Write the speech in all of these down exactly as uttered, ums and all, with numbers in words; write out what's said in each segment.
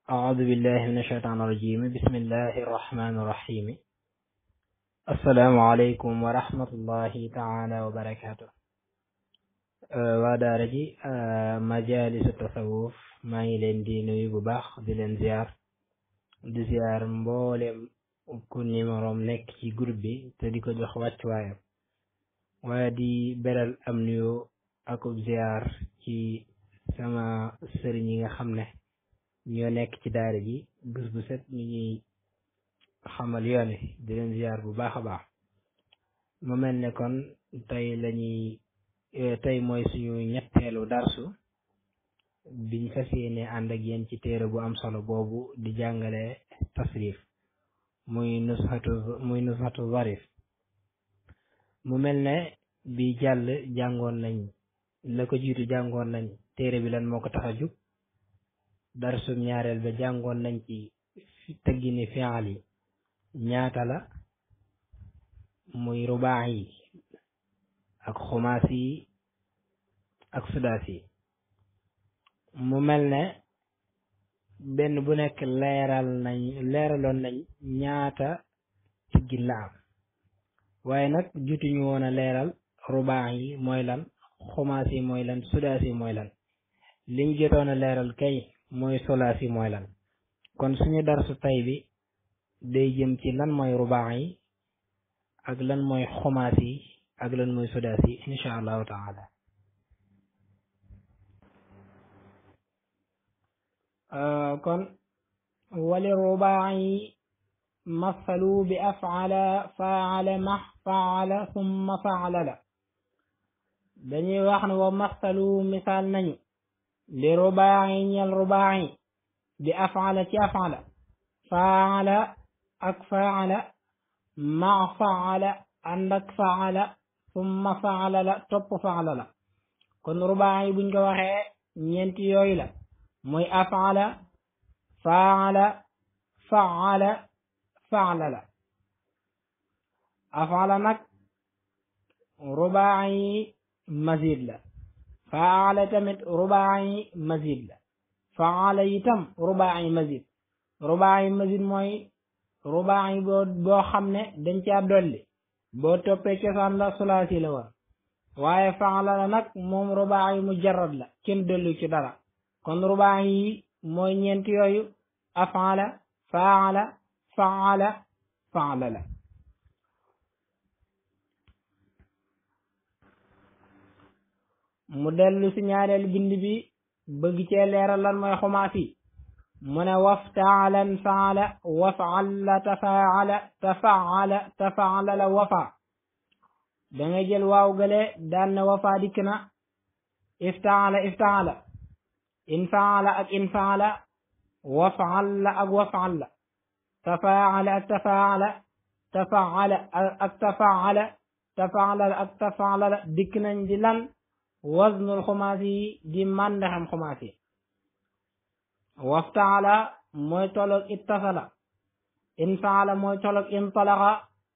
أعوذ بالله من الشيطان الرجيم بسم الله الرحمن الرحيم السلام عليكم ورحمة الله تعالى وبركاته waa daara ji majalisu tasawuf maa ngi leen di nuyu bu baax di leen ziar di ziar mboolem ku numérom nekk ci groupe bi te di ko jox wàccuwaayam waaye di beral am nuyu akub ziar ci sama sëriñ yi nga xam ne ñoo nekk ci daara ji bés bu set ñu ñuy xamal yoon wi di leen ziar bu baax a baax mu mel ne kon tey lañuy tey mooy suñu ñetteelu darsu biñ fas yéene ànd ak yéen ci téere bu am solo boobu di jàngale tasrif muy nusxatu muy nusxatu zarif mu mel ne bi jàll jàngoon nañ la ko jiitu jàngoon nañ téere bi lan moo ko tax a jug darsum ñaareel ba jàngoon nañ ci tëggini fi'al yi ñaata la muy rubaa yi ak xumaas yi ak sudaas yi mu mel ne benn bu nekk leeral nañ leeraloon nañ ñaata tiggin la am waaye nag jutuñu woon a leeral rubaa yi mooy lan xumaas yi mooy lan sudaas yi mooy lan liñ jotoon a leeral kay mooy solaas yi mooy lan kon suñu darsu tay bi day jëm ci lan mooy rubaa yi ak lan mooy xumaas yi ak lan mooy sudaas yi insha allahu taala kon wali rubaa yi masalu bi afala faala max faala summa faala la dañuy wax ne wa masalu misaal nañu li rubaa yi ñel rubaa yi bi afala ci afala faala ak faala max faala ànd ak faala summa faala la topp faala la kon rubaa yi buñ ko waxee ñeenti yooyu la mooy afala faala faala faala la afala nag rubaa yi mazid la faala tamit rubaa yi mazid la faala itam rubaa yi mazid rubaa yi mazid mooy rubaa yi boo boo xam ne dañ caa dolli boo toppee cosaan la sulaasi la woon waaye faala la nag moom rubaa yi mujarrad la kenn dolli ci dara kon rubaa yi mooy ñeent yooyu afala faala faala faala la mu dellu ci ñaareel bind bi bëgg cee leeral lan mooy xumaas yi mu ne waftaalan faala wafalla tafaala tafaala tafaala la wafa da ngay jël waaw gale daan ne wafa dikk na iftaala iftaala infaala ak infaala wafalla ak wafalla tafaala ak tafaala tafaala ak tafaala tafaala ak tafaala dikk nañ di lan waznul xumaas yi di màndaxam xumaas yi waftaala mooy tolloog ittasala infaala mooy tolloog intalaqa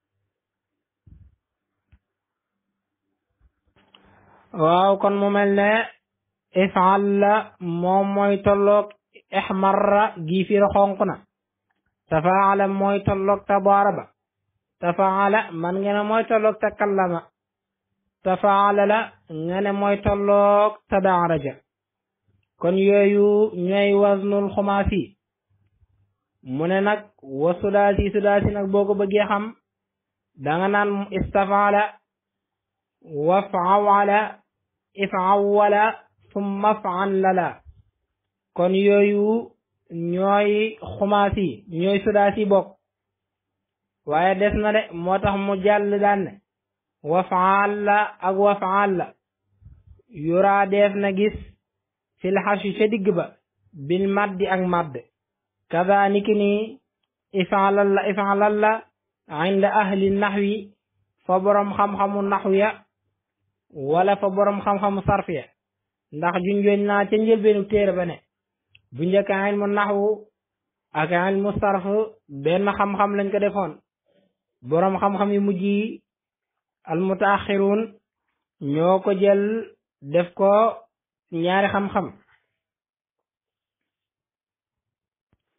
waaw kon mu mel ne ifaal la moom mooy tolloog ixmarra gii fiir xonq na tafaala mooy tolloog tabaaraba tafaala man nga ne mooy tolloog takallama tafaala la nga ne mooy tolloog tadaaraja kon yooyu ñooy waznul xumaas yi mu ne nag wa sudaasi sudaasi nag boo ko bëggee xam danga naan istafaala wa faawala ifawala summa faallala kon yooyu ñooy xumaas yi ñooy sudaas yi bokk waaye des na de moo tax mu jàll daan ne wa faalla ak wa faalla yuraa def na gis fil xarshi ca digg ba bil maddi ak madd kada niki nii ifaalal la ifaalal la inda ahli naxwi fa boroom xam-xamu naxwi ya wala fa boroom xam-xamu sarfi ya ndax junjoon naa ca njëlbeenu téere ba ne bu njëkk ilmu naxwu ak ilmu sarf benn xam-xam lañ ko defoon boroom xam-xam yu mujj yi almutaaxiruun ñoo ko jël def ko ñaari xam-xam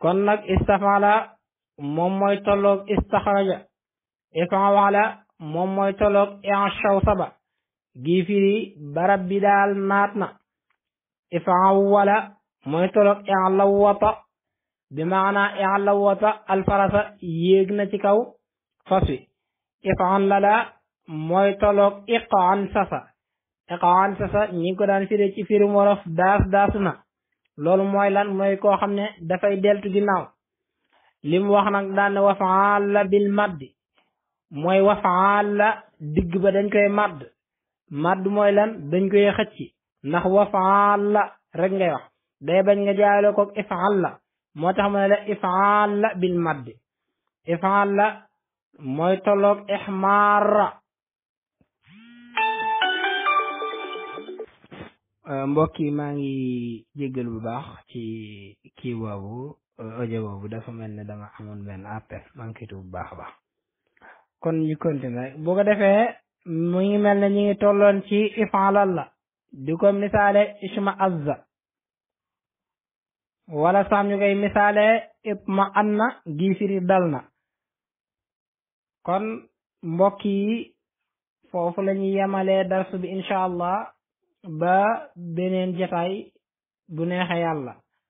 kon nag istafala moom mooy tolloog istaxraja ifala moom mooy tolloog inshawsaba gi firi barab bi daal naat na ifawala mooy tolloog ilawata bi maana ilawata alfarasa yéeg na ci kaw fas wi ifalala mooy tolloog iqan sasa iqan sasa ñi ngi ko daan firi ci firim wolof daas daasu na loolu mooy lan mooy koo xam ne dafay deltu ginnaaw li mu wax nag daan ne wafaala bil maddi mooy wafaala digg ba dañ koy madd madd mooy lan dañ koy xëcc ndax wafaala rek ngay wax day bañ nga jaaylo ko ifaal la moo tax mu ne la ifaal la bil maddi ifaal la mooy tolloog ixmaara mbokk yi maa ngi jéggal bu baax ci kii boobu audio boobu dafa mel ne dama amoon benn appel maa ngi koy tuub bu baax a baax kon ñu continuer rek bu ko defee mu ngi mel ne ñu ngi tolloon ci ifaalal la di ko misaale isma azza wala sax ñu koy misaale itma anna gi firi dal na kon mbokk yi foofu la ñuy yemalee darsu bi incha allah ba beneen jotaay bu neexe yàlla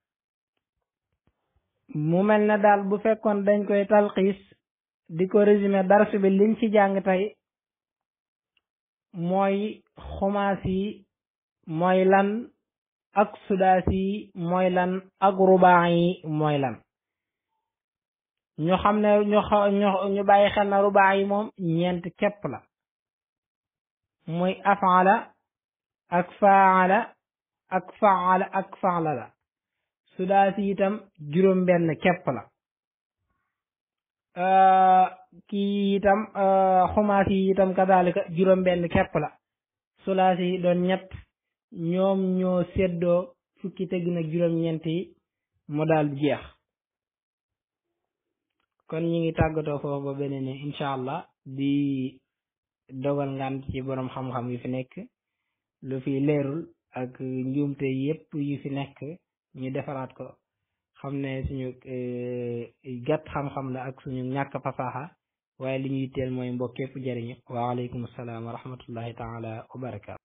mu mel ne daal bu fekkoon dañ koy talxiis di ko résumé darsu bi liñ ci jàng tey mooy xumaas yi mooy lan ak sudaas yi mooy lan ak rubaa yi mooy lan ñu xam ne ñu ñu ñu bàyyi xel na rubaa yi moom ñeent képp la muy afala ak faala ak faala ak faala la sudaasi itam juróom benn képp la kii itam xumaas yi itam kadalika juróom benn képp la sulaasi yi doon ñett ñoom ñoo séddoo fukki tëgg nag juróom ñeent yi mu daal jeex kon ñi ngi tàggatoo foofu ba beneen incha allah di dogal ngant ci borom xam-xam yu fi nekk lu fi leerul ak njuumte yépp yu fi nekk ñu defaraat ko xam ne suñu gàtt xam-xam la ak suñu ñàkk fasaaxa waaye li ñuy teel mooy mbokk yépp jëriñu wa aleykum salaam wa rahmatullahi taala wa barakaatu